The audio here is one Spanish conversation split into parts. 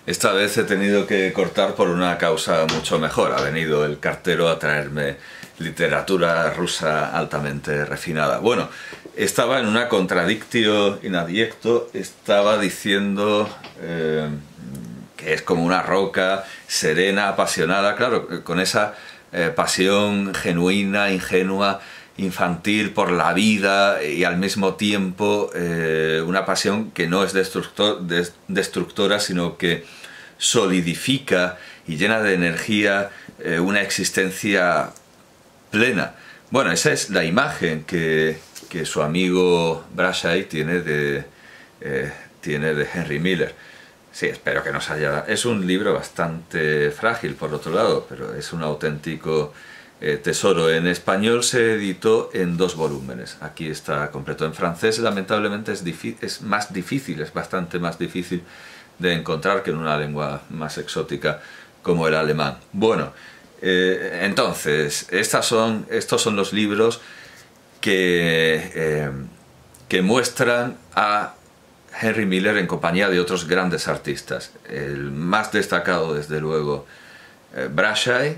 Esta vez he tenido que cortar por una causa mucho mejor. Ha venido el cartero a traerme literatura rusa altamente refinada. Bueno, estaba en una contradictio in adjecto, estaba diciendo que es como una roca serena, apasionada, claro, con esa pasión genuina, ingenua, infantil por la vida y al mismo tiempo una pasión que no es destructora, sino que solidifica y llena de energía una existencia plena. Bueno, esa es la imagen que su amigo Brassai tiene de Henry Miller. Sí, espero que nos haya... Es un libro bastante frágil, por otro lado, pero es un auténtico tesoro. En español se editó en 2 volúmenes. Aquí está completo. En francés, lamentablemente, es más difícil, es bastante más difícil de encontrar que en una lengua más exótica como el alemán. Bueno, entonces, estos son los libros que muestran a Henry Miller en compañía de otros grandes artistas. El más destacado, desde luego, Brassai,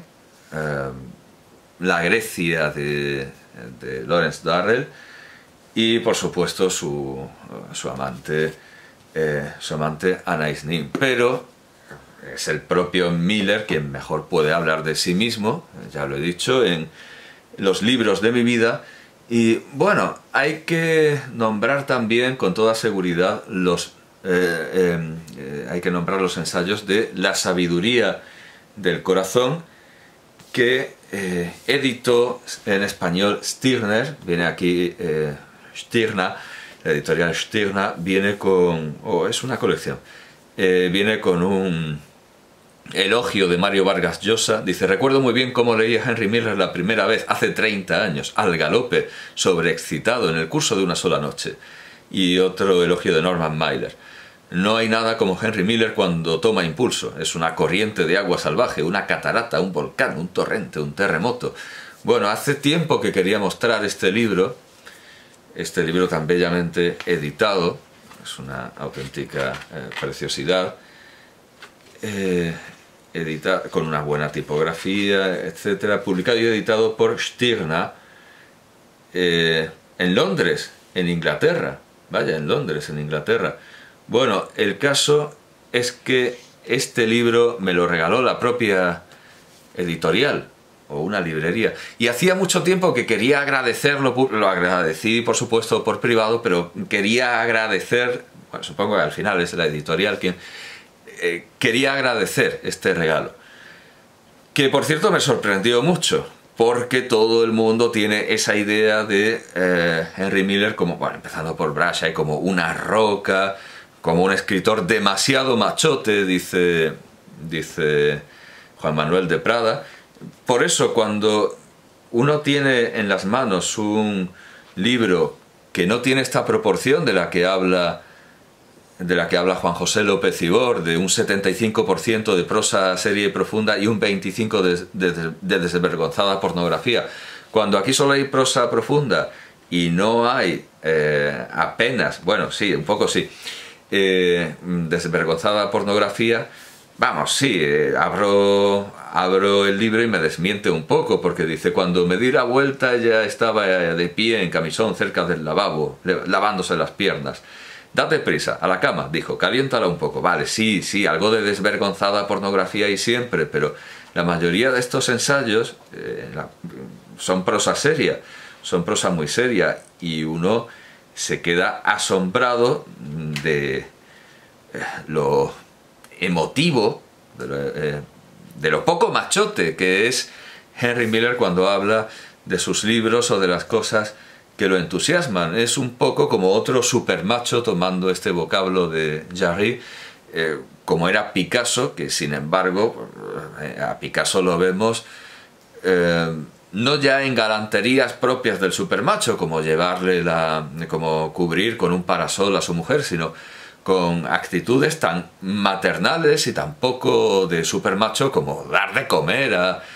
la Grecia de Lawrence Durrell y, por supuesto, su amante Anais Nin. Pero es el propio Miller quien mejor puede hablar de sí mismo, ya lo he dicho, en los libros de mi vida. Y bueno, hay que nombrar también con toda seguridad los ensayos de La sabiduría del corazón, que editó en español Stirner. Viene aquí Stirna, la editorial Stirna, viene con... es una colección. Viene con un elogio de Mario Vargas Llosa. Dice: recuerdo muy bien cómo leí a Henry Miller la primera vez, hace 30 años, al galope, sobreexcitado, en el curso de una sola noche. Y otro elogio de Norman Mailer: no hay nada como Henry Miller cuando toma impulso. Es una corriente de agua salvaje, una catarata, un volcán, un torrente, un terremoto. Bueno, hace tiempo que quería mostrar este libro tan bellamente editado. Es una auténtica preciosidad. Con una buena tipografía, etcétera, publicado y editado por Stirna en Londres, en Inglaterra. Vaya, en Londres, en Inglaterra. Bueno, el caso es que este libro me lo regaló la propia editorial, o una librería, y hacía mucho tiempo que quería agradecerlo. Lo agradecí, por supuesto, por privado, pero quería agradecer, bueno, supongo que al final es la editorial quien... quería agradecer este regalo, que por cierto me sorprendió mucho, porque todo el mundo tiene esa idea de Henry Miller como, bueno, empezando por Brassai, como una roca, como un escritor demasiado machote, dice Juan Manuel de Prada. Por eso, cuando uno tiene en las manos un libro que no tiene esta proporción de la que habla Juan José López Ibor, de un 75% de prosa seria y profunda y un 25% de desvergonzada pornografía, cuando aquí solo hay prosa profunda y no hay apenas, bueno, sí, un poco sí, desvergonzada pornografía, vamos, sí, abro el libro y me desmiente un poco, porque dice: cuando me di la vuelta ella estaba de pie en camisón cerca del lavabo, lavándose las piernas. Date prisa, a la cama, dijo, caliéntala un poco. Vale, sí, algo de desvergonzada pornografía y siempre, pero la mayoría de estos ensayos son prosa seria, son prosa muy seria, y uno se queda asombrado de lo emotivo, de lo poco machote que es Henry Miller cuando habla de sus libros o de las cosas que lo entusiasman. Es un poco como otro supermacho, tomando este vocablo de Jarry, como era Picasso, que sin embargo a Picasso lo vemos no ya en galanterías propias del supermacho, como como cubrir con un parasol a su mujer, sino con actitudes tan maternales y tan poco de supermacho como dar de comer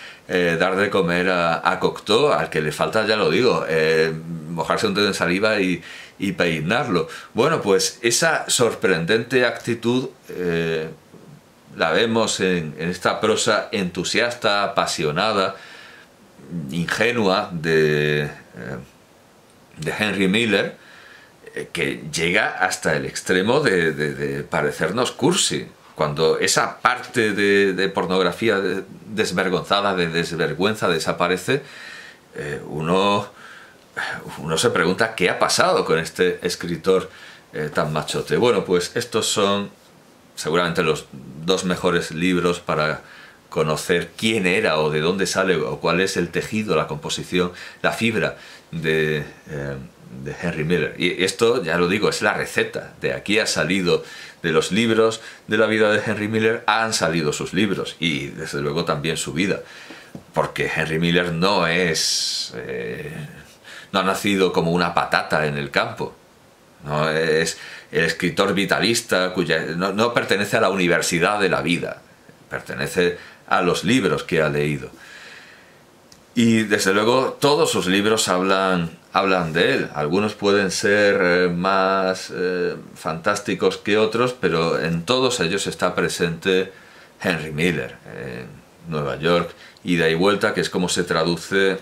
a Cocteau, al que le falta, ya lo digo, mojarse un dedo en saliva y peinarlo. Bueno, pues esa sorprendente actitud la vemos en esta prosa entusiasta, apasionada, ingenua de Henry Miller, que llega hasta el extremo de parecernos cursi. Cuando esa parte de pornografía desvergonzada, de desvergüenza desaparece, uno se pregunta qué ha pasado con este escritor tan machote. Bueno, pues estos son seguramente los dos mejores libros para conocer quién era o de dónde sale o cuál es el tejido, la composición, la fibra de Henry Miller. Y esto, ya lo digo, es la receta. De aquí ha salido, de los libros de la vida de Henry Miller han salido sus libros y desde luego también su vida. Porque Henry Miller no es... no ha nacido como una patata en el campo. No es el escritor vitalista no pertenece a la universidad de la vida. Pertenece a los libros que ha leído. Y desde luego todos sus libros hablan de él. Algunos pueden ser más fantásticos que otros, pero en todos ellos está presente Henry Miller, en Nueva York, ida y vuelta, que es como se traduce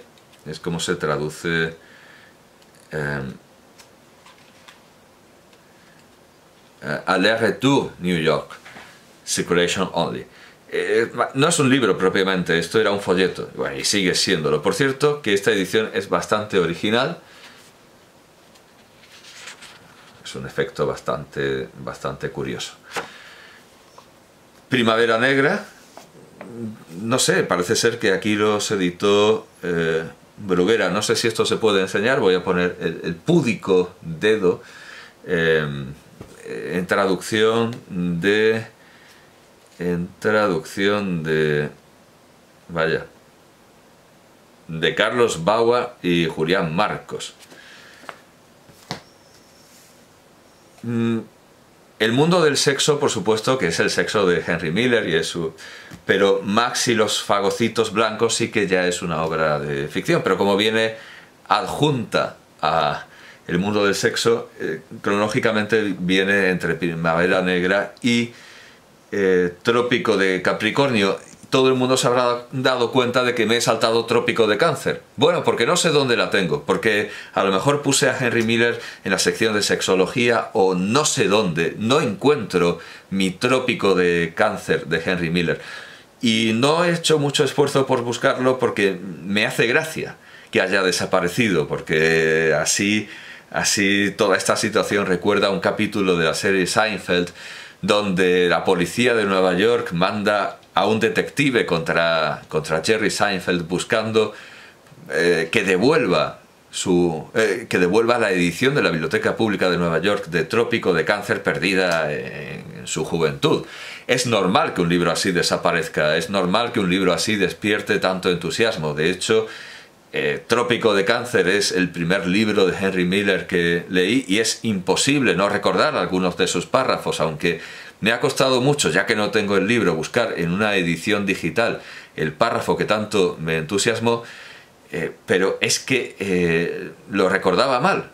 Aller-Retour New York, Circulation Only. No es un libro propiamente, esto era un folleto, bueno, y sigue siéndolo. Por cierto, que esta edición es bastante original, es un efecto bastante curioso. Primavera Negra, no sé, parece ser que aquí los editó Bruguera. No sé si esto se puede enseñar, voy a poner el púdico dedo en traducción de Carlos Baua y Julián Marcos. El mundo del sexo, por supuesto, que es el sexo de Henry Miller y es su... Pero Max y los fagocitos blancos sí que ya es una obra de ficción, pero como viene adjunta a el mundo del sexo, cronológicamente viene entre Primavera Negra y Trópico de Capricornio. Todo el mundo se habrá dado cuenta de que me he saltado Trópico de Cáncer. Bueno, porque no sé dónde la tengo, porque a lo mejor puse a Henry Miller en la sección de sexología o no sé dónde, no encuentro mi Trópico de Cáncer de Henry Miller. Y no he hecho mucho esfuerzo por buscarlo porque me hace gracia que haya desaparecido, porque así toda esta situación recuerda a un capítulo de la serie Seinfeld donde la policía de Nueva York manda a un detective contra Jerry Seinfeld buscando que devuelva la edición de la Biblioteca Pública de Nueva York de Trópico de Cáncer perdida en su juventud. Es normal que un libro así desaparezca, es normal que un libro así despierte tanto entusiasmo. De hecho, Trópico de Cáncer es el primer libro de Henry Miller que leí y es imposible no recordar algunos de sus párrafos, aunque me ha costado mucho, ya que no tengo el libro, buscar en una edición digital el párrafo que tanto me entusiasmó, pero es que lo recordaba mal.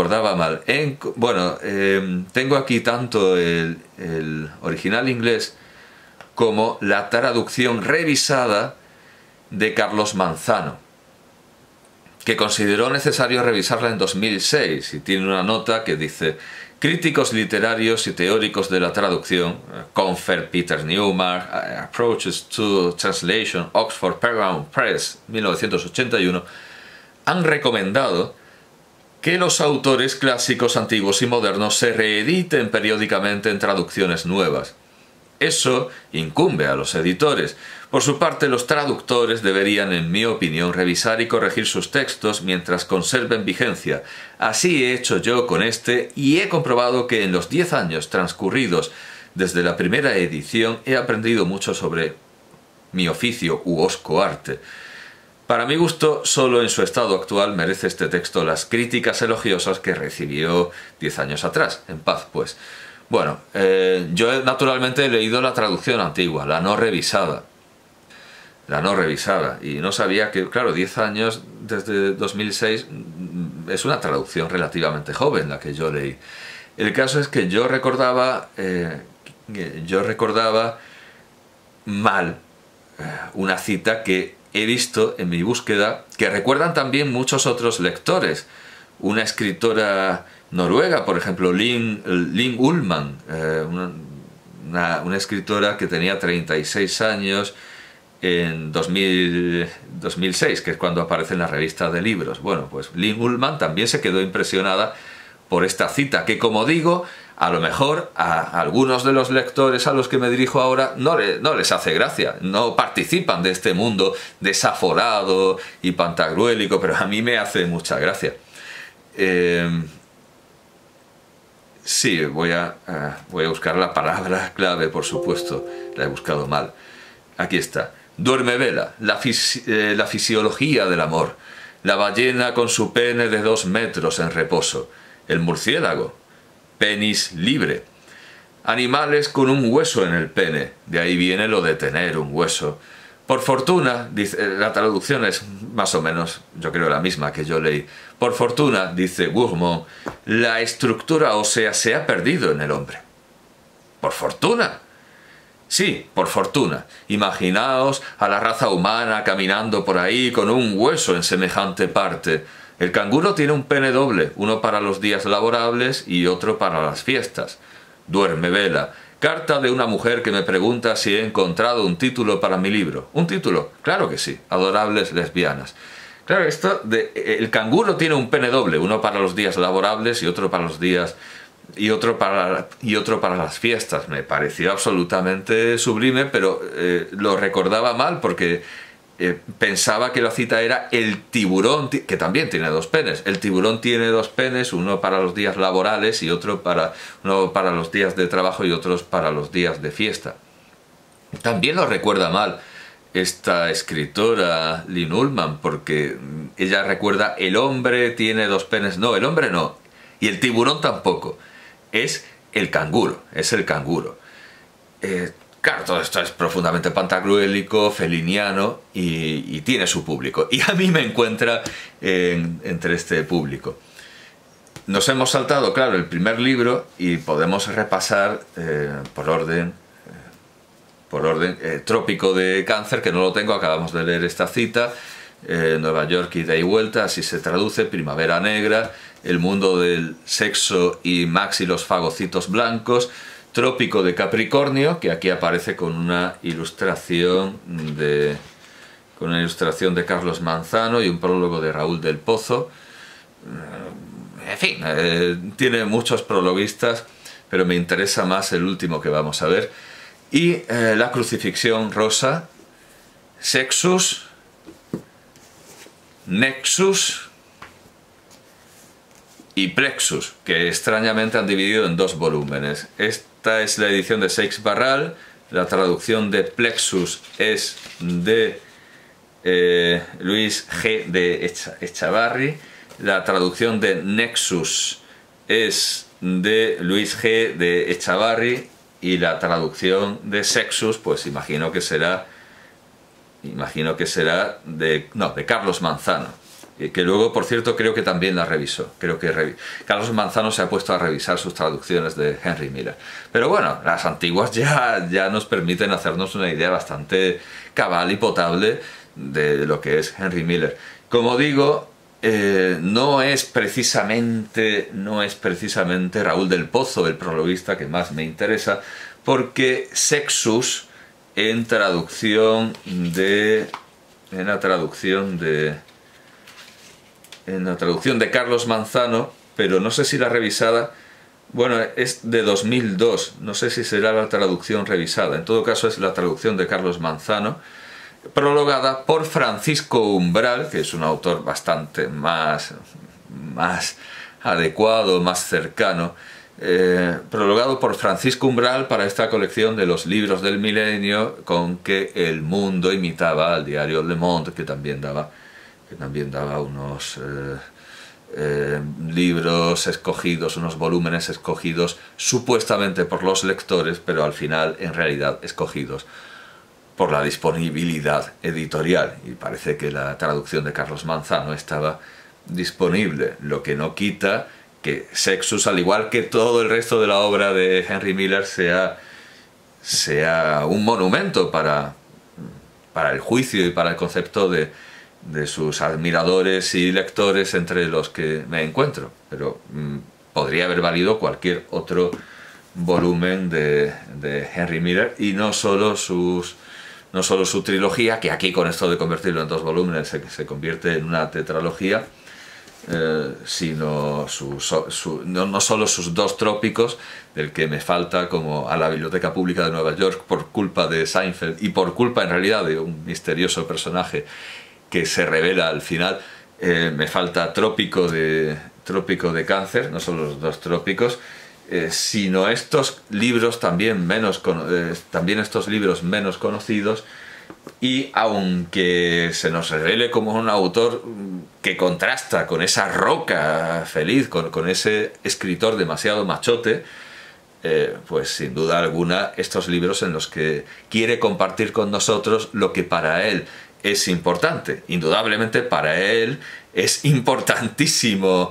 Tengo aquí tanto el original inglés como la traducción revisada de Carlos Manzano, que consideró necesario revisarla en 2006 y tiene una nota que dice: críticos literarios y teóricos de la traducción, Confer, Peter Newmark, Approaches to Translation, Oxford Penguin Press, 1981, han recomendado que los autores clásicos antiguos y modernos se reediten periódicamente en traducciones nuevas. Eso incumbe a los editores. Por su parte, los traductores deberían, en mi opinión, revisar y corregir sus textos mientras conserven vigencia. Así he hecho yo con este y he comprobado que en los 10 años transcurridos desde la primera edición he aprendido mucho sobre mi oficio u osco arte. Para mi gusto, solo en su estado actual merece este texto las críticas elogiosas que recibió 10 años atrás. En paz, pues. Bueno, yo naturalmente he leído la traducción antigua, la no revisada, y no sabía que, claro, 10 años desde 2006 es una traducción relativamente joven la que yo leí. El caso es que yo recordaba mal una cita que he visto en mi búsqueda, que recuerdan también muchos otros lectores. Una escritora noruega, por ejemplo, Linn Ullmann, una escritora que tenía 36 años en 2006, que es cuando aparece en la revista de libros. Bueno, pues Linn Ullmann también se quedó impresionada por esta cita, que, como digo, a lo mejor a algunos de los lectores a los que me dirijo ahora no les hace gracia, no participan de este mundo desaforado y pantagruélico, pero a mí me hace mucha gracia. Sí, voy a buscar la palabra clave, por supuesto, la he buscado mal. Aquí está. Duerme vela, la fisiología del amor, la ballena con su pene de 2 metros en reposo, el murciélago, penis libre, animales con un hueso en el pene, de ahí viene lo de tener un hueso. Por fortuna, dice, la traducción es más o menos, yo creo, la misma que yo leí. Por fortuna, dice Gourmont, la estructura ósea se ha perdido en el hombre. ¿Por fortuna? Sí, por fortuna. Imaginaos a la raza humana caminando por ahí con un hueso en semejante parte. El canguro tiene un pene doble, uno para los días laborables y otro para las fiestas. Duerme vela. Carta de una mujer que me pregunta si he encontrado un título para mi libro. ¿Un título? Claro que sí. Adorables lesbianas. Claro, el canguro tiene un pene doble, uno para los días laborables y otro para los días y otro para las fiestas. Me pareció absolutamente sublime, pero lo recordaba mal porque pensaba que la cita era el tiburón, que también tiene 2 penes. El tiburón tiene 2 penes, uno para los días laborales y uno para los días de trabajo y otros para los días de fiesta. También lo recuerda mal esta escritora Linn Ullmann, porque ella recuerda el hombre tiene 2 penes. No, el hombre no. Y el tiburón tampoco. Es el canguro, es el canguro. Claro, todo esto es profundamente pantagruélico, feliniano y tiene su público. Y a mí me encuentra entre este público. Nos hemos saltado, claro, el primer libro y podemos repasar por orden. Trópico de Cáncer, que no lo tengo, acabamos de leer esta cita. Nueva York, ida y vuelta, así se traduce. Primavera negra, el mundo del sexo y Max y los fagocitos blancos. Trópico de Capricornio, que aquí aparece con una ilustración de Carlos Manzano y un prólogo de Raúl del Pozo. En fin, tiene muchos prologuistas, pero me interesa más el último que vamos a ver. Y la crucifixión rosa, Sexus, Nexus y Plexus, que extrañamente han dividido en 2 volúmenes. Esta es la edición de Seix Barral, la traducción de Plexus es de Luis G. de Echavarri, la traducción de Nexus es de Luis G. de Echavarri y la traducción de Sexus, pues imagino que será de Carlos Manzano, que luego, por cierto, creo que también la revisó. Carlos Manzano se ha puesto a revisar sus traducciones de Henry Miller. Pero bueno, las antiguas ya nos permiten hacernos una idea bastante cabal y potable de lo que es Henry Miller. Como digo, no es precisamente Raúl del Pozo el prologuista que más me interesa, porque Sexus en la traducción de Carlos Manzano, pero no sé si la revisada, bueno, es de 2002, no sé si será la traducción revisada, en todo caso es la traducción de Carlos Manzano, prologada por Francisco Umbral, que es un autor bastante más adecuado, más cercano, prologado por Francisco Umbral para esta colección de los libros del milenio con que El Mundo imitaba al diario Le Monde, que también daba unos libros escogidos, unos volúmenes escogidos supuestamente por los lectores, pero al final en realidad escogidos por la disponibilidad editorial, y parece que la traducción de Carlos Manzano estaba disponible, lo que no quita que Sexus, al igual que todo el resto de la obra de Henry Miller, sea sea un monumento para el juicio y para el concepto de sus admiradores y lectores entre los que me encuentro. Pero podría haber valido cualquier otro volumen de Henry Miller, y no solo su trilogía, que aquí con esto de convertirlo en 2 volúmenes se convierte en una tetralogía, sino no solo sus 2 trópicos, del que me falta, como a la Biblioteca Pública de Nueva York, por culpa de Seinfeld y por culpa en realidad de un misterioso personaje que se revela al final. Me falta Trópico de Cáncer, no solo los 2 trópicos, sino estos libros también estos libros menos conocidos. Y aunque se nos revele como un autor que contrasta con esa roca feliz, con ese escritor demasiado machote, pues sin duda alguna estos libros en los que quiere compartir con nosotros lo que para él es importante. Indudablemente para él es importantísima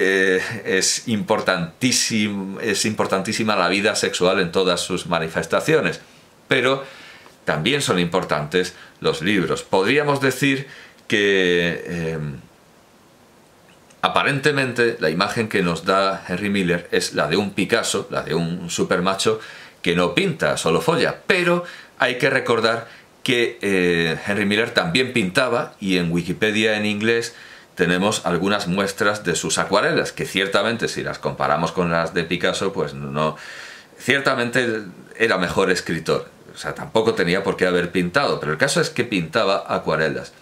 la vida sexual en todas sus manifestaciones, pero también son importantes los libros. Podríamos decir que aparentemente la imagen que nos da Henry Miller es la de un Picasso, la de un supermacho que no pinta, solo folla, pero hay que recordar que Henry Miller también pintaba, y en Wikipedia en inglés tenemos algunas muestras de sus acuarelas, que ciertamente, si las comparamos con las de Picasso, pues no, ciertamente era mejor escritor. O sea, tampoco tenía por qué haber pintado, pero el caso es que pintaba acuarelas.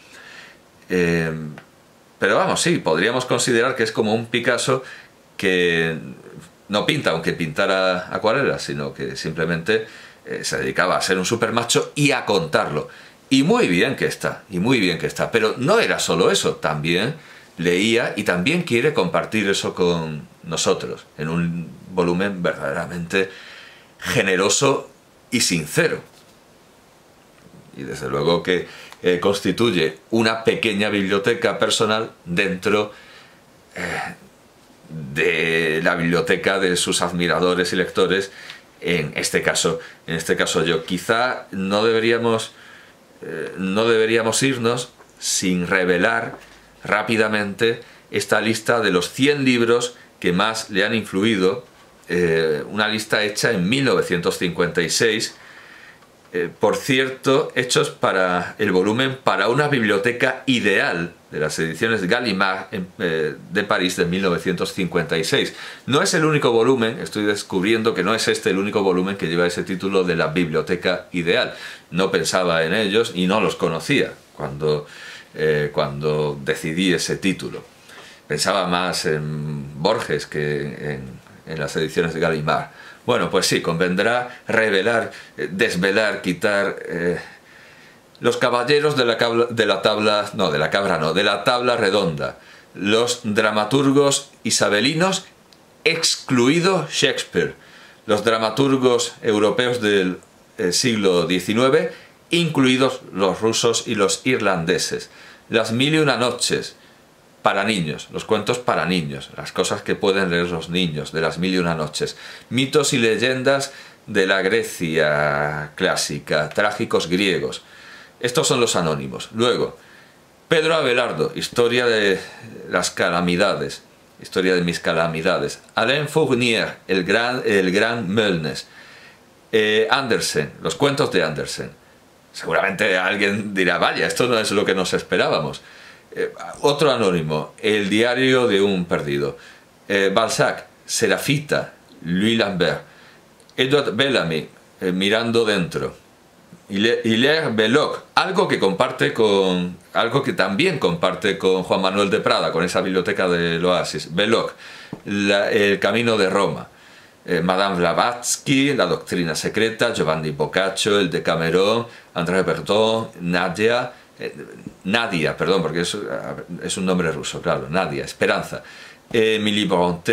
Pero vamos, sí, podríamos considerar que es como un Picasso que no pinta, aunque pintara acuarelas, sino que simplemente se dedicaba a ser un supermacho y a contarlo. Y muy bien que está, pero no era solo eso, también leía y también quiere compartir eso con nosotros, en un volumen verdaderamente generoso y sincero. Y desde luego que constituye una pequeña biblioteca personal dentro de la biblioteca de sus admiradores y lectores. En este caso yo. Quizá no deberíamos irnos sin revelar rápidamente esta lista de los 100 libros que más le han influido, una lista hecha en 1956, por cierto, hechos para el volumen Para una biblioteca ideal, de las ediciones Gallimard de París de 1956. No es el único volumen, estoy descubriendo que no es este el único volumen que lleva ese título de la biblioteca ideal. No pensaba en ellos y no los conocía cuando decidí ese título. Pensaba más en Borges que en las ediciones de Gallimard. Bueno, pues sí, convendrá revelar, desvelar, quitar los caballeros de la tabla redonda, los dramaturgos isabelinos, excluido Shakespeare, los dramaturgos europeos del siglo XIX, incluidos los rusos y los irlandeses, las 1001 noches, para niños, los cuentos para niños, las cosas que pueden leer los niños de las 1001 noches, mitos y leyendas de la Grecia clásica, trágicos griegos. Estos son los anónimos. Luego, Pedro Abelardo, historia de las calamidades, historia de mis calamidades. Alain Fournier, el gran Mölnes. Andersen, los cuentos de Andersen. Seguramente alguien dirá, vaya, esto no es lo que nos esperábamos. Otro anónimo, El diario de un perdido. Balzac, Serafita, Louis Lambert. Edward Bellamy, Mirando dentro. Hilaire Belloc, algo que también comparte con Juan Manuel de Prada, con esa biblioteca del Oasis. Belloc, El camino de Roma. Madame Blavatsky, La doctrina secreta, Giovanni Boccaccio, El Decamerón, André Breton, Nadia, perdón, porque es un nombre ruso, claro, Nadia, Esperanza. Emily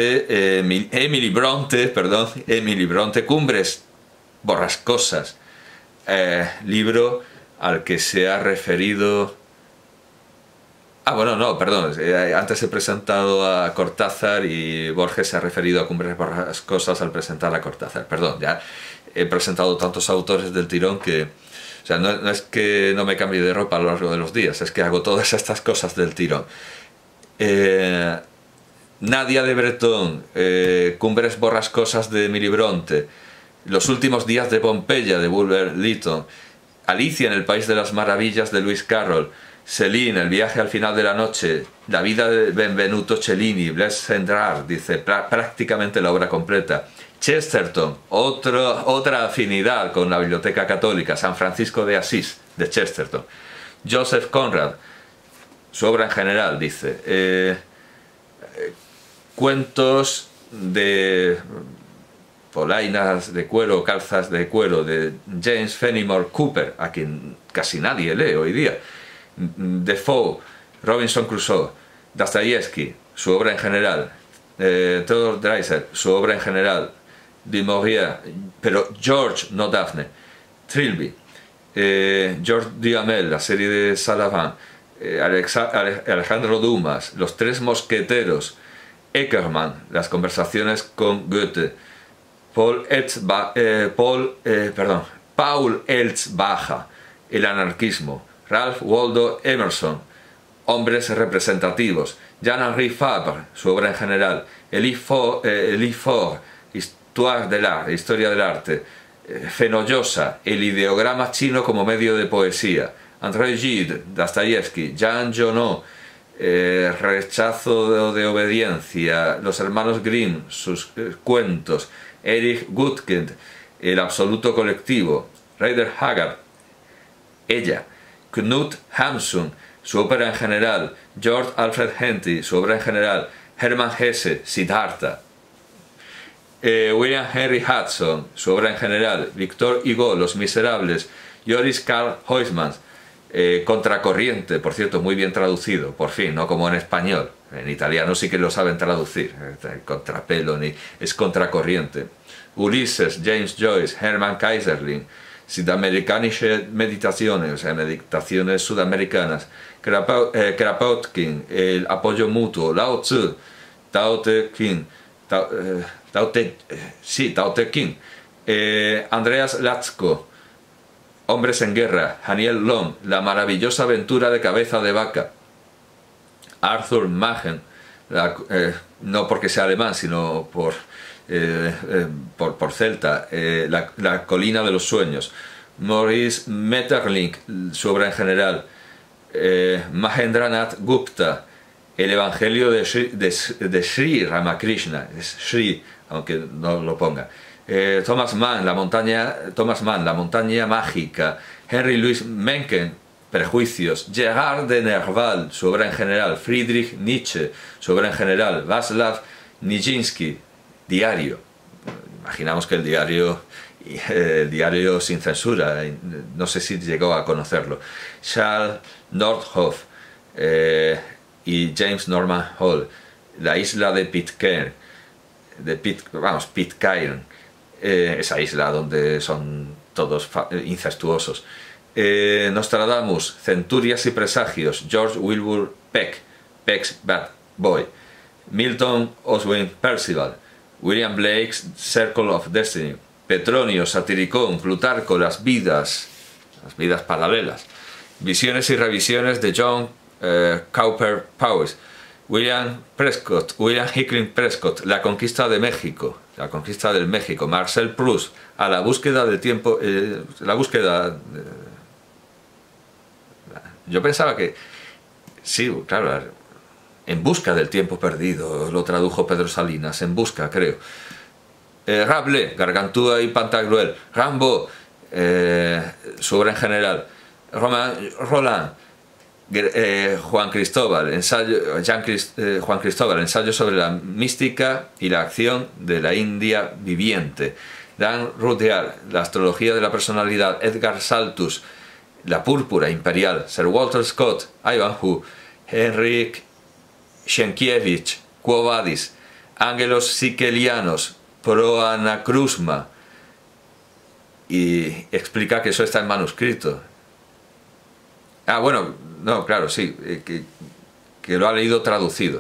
Bronte, Cumbres borrascosas, libro al que se ha referido... antes he presentado a Cortázar y Borges se ha referido a Cumbres borrascosas al presentar a Cortázar, perdón, ya he presentado tantos autores del tirón que, o sea, no es que no me cambie de ropa a lo largo de los días, es que hago todas estas cosas del tirón. Nadia de Bretón, Cumbres borrascosas de Emily Bronte, Los últimos días de Pompeya de Bulwer Lytton, Alicia en el País de las Maravillas de Lewis Carroll, Céline, El viaje al final de la noche, La vida de Benvenuto Cellini, Blaise Cendrars, dice, prácticamente la obra completa. Chesterton, otra afinidad con la Biblioteca Católica, San Francisco de Asís, de Chesterton. Joseph Conrad, su obra en general, dice, cuentos de polainas de cuero, calzas de cuero, de James Fenimore Cooper, a quien casi nadie lee hoy día. Defoe, Robinson Crusoe, Dostoyevsky, su obra en general, Theodore Dreiser, su obra en general, Du Maurier, pero George, no Daphne, Trilby, George Duhamel, la serie de Salavin, Alejandro Dumas, Los tres mosqueteros, Eckermann, Las conversaciones con Goethe, Paul Eltzbacher, El anarquismo, Ralph Waldo Emerson, Hombres representativos, Jean-Henri Fabre, su obra en general, Elie Faure, Histoire de l'art, Historia del arte, Fenollosa, El ideograma chino como medio de poesía, André Gide, Dostoyevsky, Jean Genot, Rechazo de obediencia, Los hermanos Grimm, sus cuentos, Erich Gutkind, El absoluto colectivo, Rider Haggard, Ella, Knut Hamsun, su ópera en general, George Alfred Henty, su obra en general, Hermann Hesse, Siddhartha, William Henry Hudson, su obra en general, Victor Hugo, Los Miserables, Joris Karl Huysmans, Contracorriente, por cierto, muy bien traducido, por fin, no como en español. En italiano sí que lo saben traducir, contrapelo, es Contracorriente. Ulises, James Joyce, Hermann Kaiserling, Südamerikanische Meditaciones, o sea, meditaciones sudamericanas, Kropotkin, El apoyo mutuo, Lao Tzu, Tao Te Ching, Andreas Latzko, Hombres en guerra, Daniel Long, La maravillosa aventura de Cabeza de Vaca, Arthur Machen, no porque sea alemán, sino por celta, la colina de los sueños, Maurice Maeterlinck, su obra en general, Mahendranath Gupta, El evangelio de Sri Ramakrishna, es Sri, aunque no lo ponga, Thomas Mann, La montaña mágica, Henry Louis Mencken, Prejuicios, Gerard de Nerval, su obra en general, Friedrich Nietzsche, su obra en general, Václav Nijinsky, Diario. Imaginamos que el diario sin censura, no sé si llegó a conocerlo, Charles Nordhoff y James Norman Hall, La isla de Pitcairn, Pitcairn, esa isla donde son todos incestuosos. Nostradamus, Centurias y presagios, George Wilbur Peck, Peck's Bad Boy, Milton Oswin Percival, William Blake's Circle of Destiny, Petronio, Satiricón, Plutarco, las vidas paralelas, Visiones y revisiones de John Cowper Powys, William Hickling Prescott, La conquista de México, La conquista del México, Marcel Proust, A la búsqueda del tiempo, yo pensaba que, sí, claro, En busca del tiempo perdido, lo tradujo Pedro Salinas, En busca, creo. Rabelais, Gargantúa y Pantagruel, Rimbaud, su obra en general, Roland, Juan Cristóbal, ensayo sobre la mística y la acción de la India viviente, Dan Rudyard, La astrología de la personalidad, Edgar Saltus, La púrpura imperial, Sir Walter Scott, Ivanhoe, Henryk Sienkiewicz, Quo Vadis, Ángelos Sikelianos, Pro Anacrusma, y explica que eso está en manuscrito. Bueno, no, claro, sí, que lo ha leído traducido.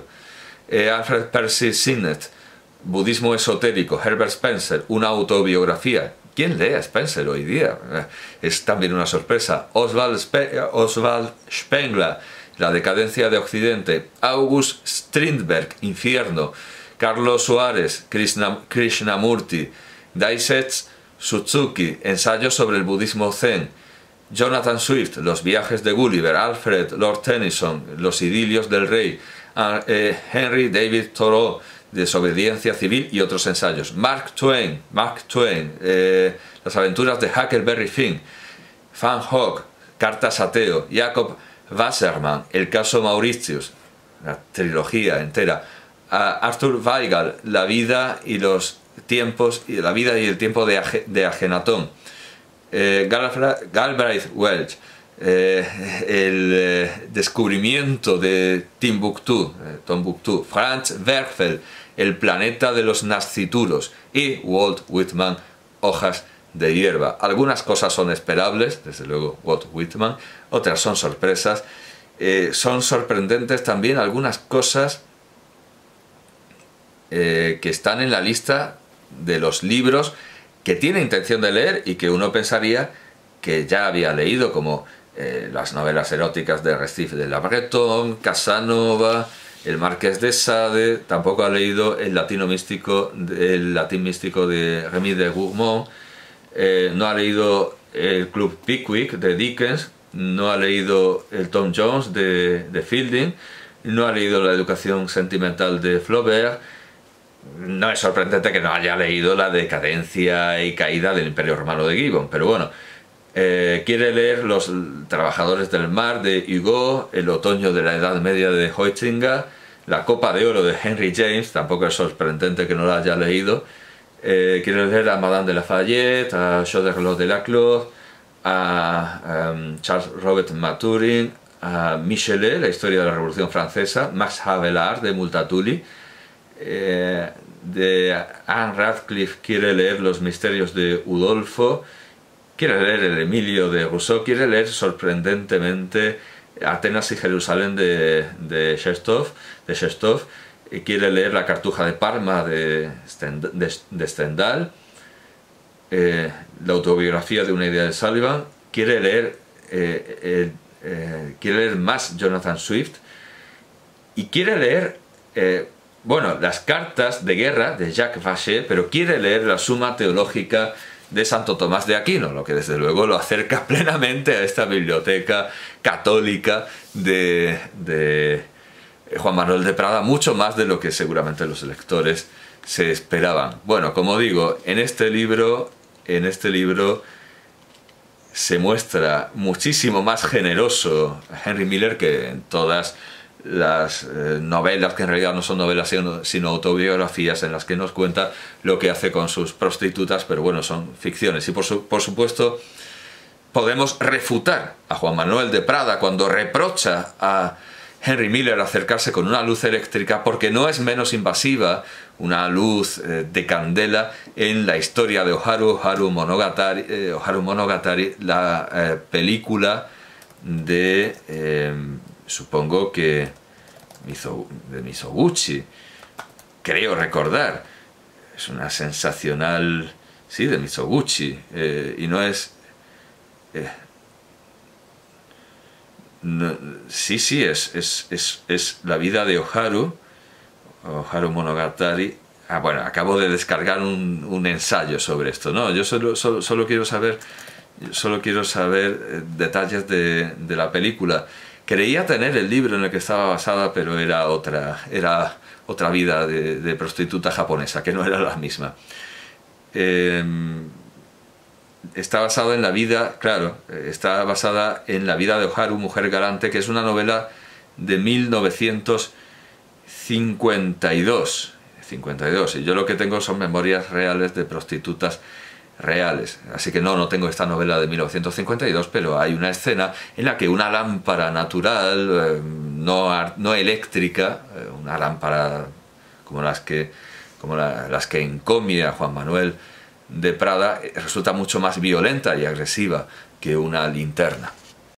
Alfred Percy Sinnett, Budismo esotérico, Herbert Spencer, una autobiografía, ¿Quién lee a Spenser hoy día? Es también una sorpresa. Oswald Spengler, La decadencia de Occidente. August Strindberg, Infierno. Carlos Suárez, Krishnamurti. Daisetsu Suzuki, Ensayos sobre el budismo zen. Jonathan Swift, Los viajes de Gulliver. Alfred Lord Tennyson, Los idilios del rey. Henry David Thoreau, Desobediencia civil y otros ensayos. Mark Twain, Las aventuras de Huckleberry Finn. Van Gogh, Cartas a Theo. Jacob Wasserman, El caso Mauritius, la trilogía entera. Arthur Weigel, La vida y los tiempos, la vida y el tiempo de Ajenatón. Galbraith Welch, el descubrimiento de Tombuctú. Franz Werfel, El planeta de los nascituros. Y Walt Whitman, Hojas de hierba. Algunas cosas son esperables, desde luego Walt Whitman, otras son sorpresas. Son sorprendentes también algunas cosas que están en la lista de los libros que tiene intención de leer y que uno pensaría que ya había leído, como las novelas eróticas de Restif de la Breton, Casanova, El Marqués de Sade. Tampoco ha leído el latín místico de Remy de Gourmont. No ha leído el Club Pickwick de Dickens, no ha leído el Tom Jones de Fielding, no ha leído La educación sentimental de Flaubert. No es sorprendente que no haya leído La decadencia y caída del Imperio Romano de Gibbon, pero bueno, quiere leer Los trabajadores del mar de Hugo, El otoño de la Edad Media de Huizinga, La copa de oro de Henry James. Tampoco es sorprendente que no la haya leído. Quiere leer a Madame de Lafayette, a Choderlos de Laclos, a Charles Robert Maturin, a Michelet, La historia de la Revolución Francesa, Max Havelaar de Multatuli. De Anne Radcliffe quiere leer Los misterios de Udolfo, quiere leer El Emilio de Rousseau, quiere leer sorprendentemente Atenas y Jerusalén de Chestov, y quiere leer La Cartuja de Parma de Stendhal, la autobiografía de una idea de Sullivan. Quiere leer más Jonathan Swift y quiere leer bueno, las cartas de guerra de Jacques Vachey, pero quiere leer la Suma Teológica de Santo Tomás de Aquino, lo que desde luego lo acerca plenamente a esta biblioteca católica de Juan Manuel de Prada, mucho más de lo que seguramente los lectores se esperaban. Bueno, como digo, en este libro se muestra muchísimo más generoso Henry Miller que en todas las novelas, que en realidad no son novelas sino autobiografías, en las que nos cuenta lo que hace con sus prostitutas, pero bueno, son ficciones. Y por supuesto podemos refutar a Juan Manuel de Prada cuando reprocha a Henry Miller acercarse con una luz eléctrica, porque no es menos invasiva una luz de candela en la historia de Oharu Monogatari, la película de supongo que de Mizoguchi, creo recordar. Es una sensacional, sí, de Mizoguchi, y no es sí, es la vida de Oharu Monogatari. Bueno, acabo de descargar un ensayo sobre esto, ¿no? Yo solo quiero saber detalles de la película. Creía tener el libro en el que estaba basada, pero era otra vida de prostituta japonesa, que no era la misma. Está basada en la vida, claro, está basada en la vida de Oharu, mujer galante, que es una novela de 1952. Y yo lo que tengo son memorias reales de prostitutas reales. Así que no tengo esta novela de 1952, pero hay una escena en la que una lámpara natural, no eléctrica, una lámpara como las que encomia Juan Manuel de Prada, resulta mucho más violenta y agresiva que una linterna.